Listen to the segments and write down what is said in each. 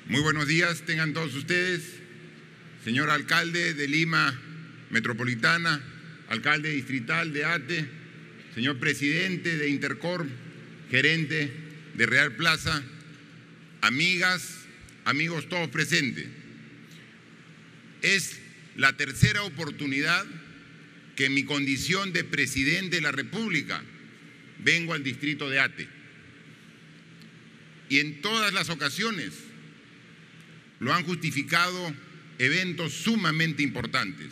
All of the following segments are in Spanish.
Muy buenos días, tengan todos ustedes, señor alcalde de Lima Metropolitana, alcalde distrital de ATE, señor presidente de Intercorp, gerente de Real Plaza, amigas, amigos todos presentes. Es la tercera oportunidad que en mi condición de presidente de la República vengo al distrito de ATE. Y en todas las ocasiones lo han justificado eventos sumamente importantes.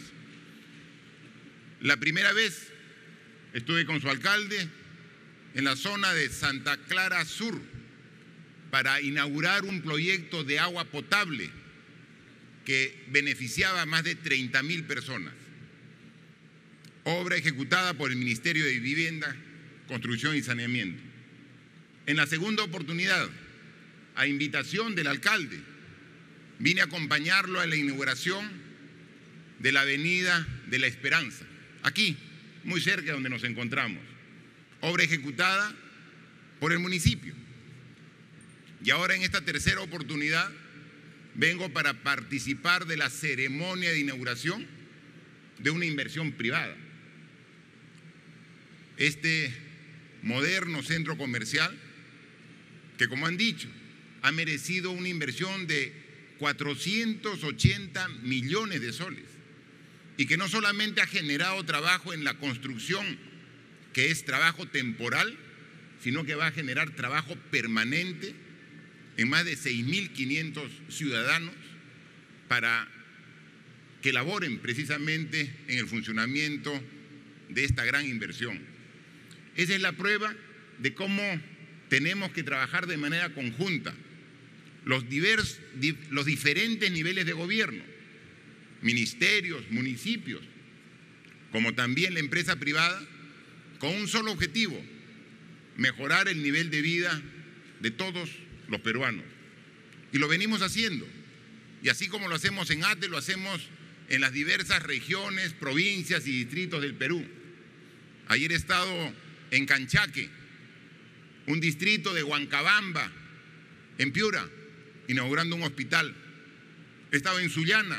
La primera vez estuve con su alcalde en la zona de Santa Clara Sur para inaugurar un proyecto de agua potable que beneficiaba a más de 30.000 personas. Obra ejecutada por el Ministerio de Vivienda, Construcción y Saneamiento. En la segunda oportunidad, a invitación del alcalde, vine a acompañarlo a la inauguración de la Avenida de la Esperanza, aquí, muy cerca de donde nos encontramos. Obra ejecutada por el municipio. Y ahora en esta tercera oportunidad vengo para participar de la ceremonia de inauguración de una inversión privada. Este moderno centro comercial que, como han dicho, ha merecido una inversión de 480 millones de soles y que no solamente ha generado trabajo en la construcción, que es trabajo temporal, sino que va a generar trabajo permanente en más de 6.500 ciudadanos para que laboren precisamente en el funcionamiento de esta gran inversión. Esa es la prueba de cómo tenemos que trabajar de manera conjunta los diferentes niveles de gobierno, ministerios, municipios, como también la empresa privada, con un solo objetivo: mejorar el nivel de vida de todos los peruanos. Y lo venimos haciendo. Y así como lo hacemos en ATE, lo hacemos en las diversas regiones, provincias y distritos del Perú. Ayer he estado en Canchaque, un distrito de Huancabamba, en Piura, inaugurando un hospital. He estado en Sullana,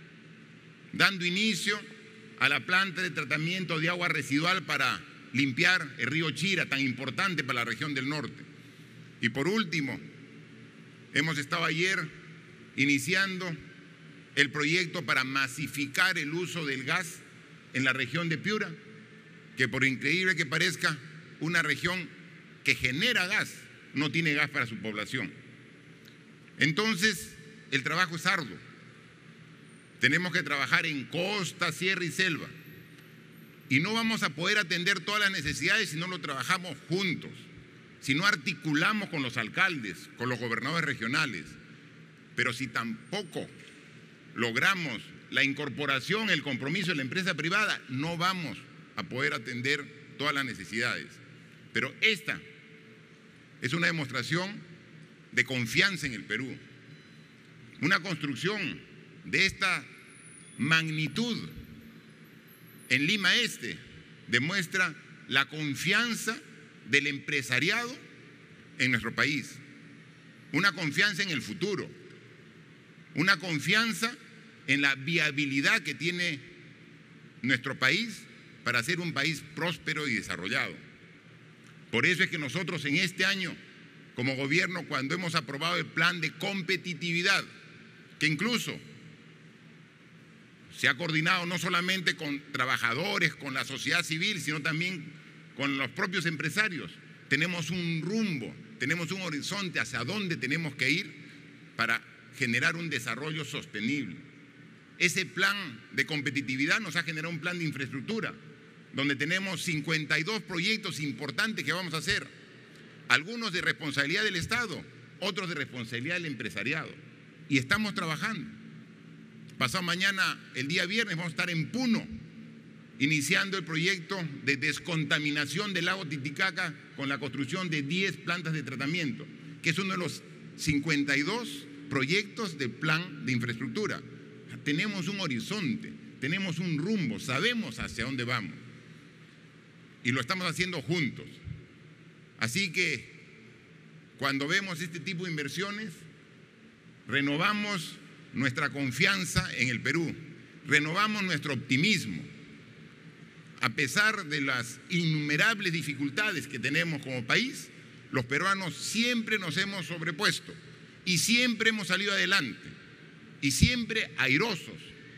dando inicio a la planta de tratamiento de agua residual para limpiar el río Chira, tan importante para la región del norte. Y por último, hemos estado ayer iniciando el proyecto para masificar el uso del gas en la región de Piura, que por increíble que parezca, una región que genera gas, no tiene gas para su población. Entonces, el trabajo es arduo. Tenemos que trabajar en costa, sierra y selva. Y no vamos a poder atender todas las necesidades si no lo trabajamos juntos, si no articulamos con los alcaldes, con los gobernadores regionales. Pero si tampoco logramos la incorporación, el compromiso de la empresa privada, no vamos a poder atender todas las necesidades. Pero esta es una demostración de confianza en el Perú. Una construcción de esta magnitud en Lima Este demuestra la confianza del empresariado en nuestro país, una confianza en el futuro, una confianza en la viabilidad que tiene nuestro país para ser un país próspero y desarrollado. Por eso es que nosotros en este año, como gobierno, cuando hemos aprobado el plan de competitividad, que incluso se ha coordinado no solamente con trabajadores, con la sociedad civil, sino también con los propios empresarios, tenemos un rumbo, tenemos un horizonte hacia dónde tenemos que ir para generar un desarrollo sostenible. Ese plan de competitividad nos ha generado un plan de infraestructura, donde tenemos 52 proyectos importantes que vamos a hacer, algunos de responsabilidad del Estado, otros de responsabilidad del empresariado. Y estamos trabajando. Pasado mañana, el día viernes, vamos a estar en Puno, iniciando el proyecto de descontaminación del lago Titicaca con la construcción de 10 plantas de tratamiento, que es uno de los 52 proyectos del plan de infraestructura. Tenemos un horizonte, tenemos un rumbo, sabemos hacia dónde vamos. Y lo estamos haciendo juntos. Así que cuando vemos este tipo de inversiones, renovamos nuestra confianza en el Perú, renovamos nuestro optimismo. A pesar de las innumerables dificultades que tenemos como país, los peruanos siempre nos hemos sobrepuesto y siempre hemos salido adelante y siempre airosos.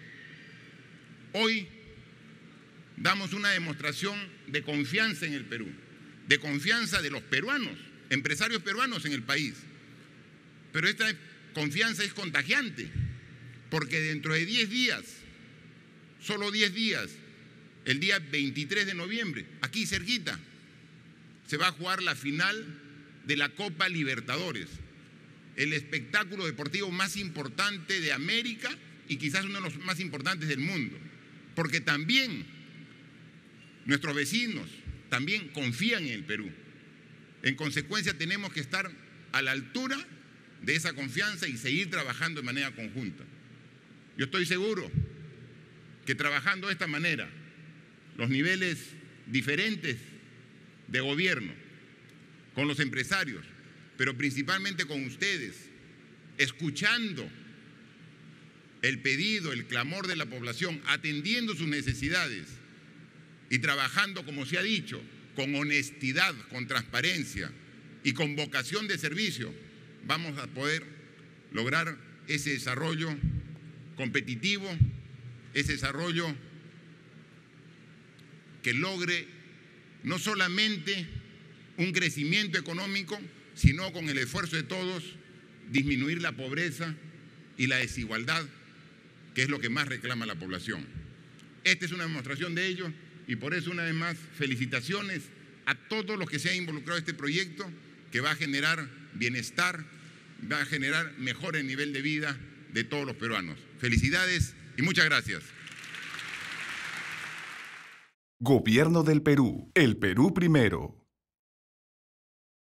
Hoy damos una demostración de confianza en el Perú, de confianza de los peruanos, empresarios peruanos en el país. Pero esta confianza es contagiante, porque dentro de 10 días, solo 10 días, el día 23 de noviembre, aquí cerquita, se va a jugar la final de la Copa Libertadores, el espectáculo deportivo más importante de América y quizás uno de los más importantes del mundo, porque también nuestros vecinos también confían en el Perú. En consecuencia, tenemos que estar a la altura de esa confianza y seguir trabajando de manera conjunta. Yo estoy seguro que trabajando de esta manera, los niveles diferentes de gobierno, con los empresarios, pero principalmente con ustedes, escuchando el pedido, el clamor de la población, atendiendo sus necesidades y trabajando, como se ha dicho, con honestidad, con transparencia y con vocación de servicio, vamos a poder lograr ese desarrollo competitivo, ese desarrollo que logre no solamente un crecimiento económico, sino con el esfuerzo de todos, disminuir la pobreza y la desigualdad, que es lo que más reclama la población. Esta es una demostración de ello y por eso, una vez más, felicitaciones a todos los que se han involucrado en este proyecto, que va a generar bienestar, va a generar mejor el nivel de vida de todos los peruanos. Felicidades y muchas gracias. Gobierno del Perú. El Perú primero.